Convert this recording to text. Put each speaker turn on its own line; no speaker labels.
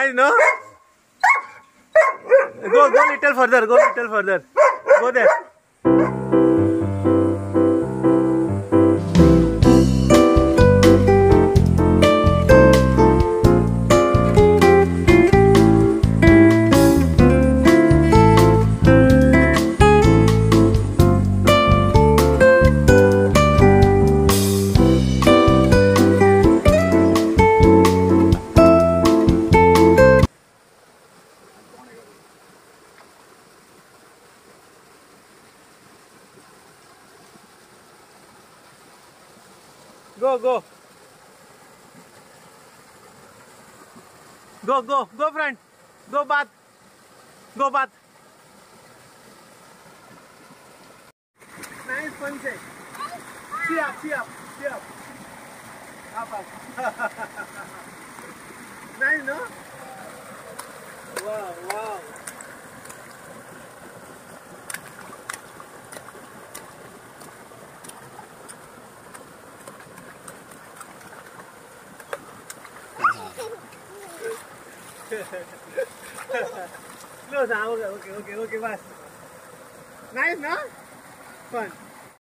Nice, no? Go little further. Go little further. Go there. Go. Go friend. Go bath. Nice fun check. See up. Up. Nice, no? Wow. No, okay, bye. Nice, no? Fun.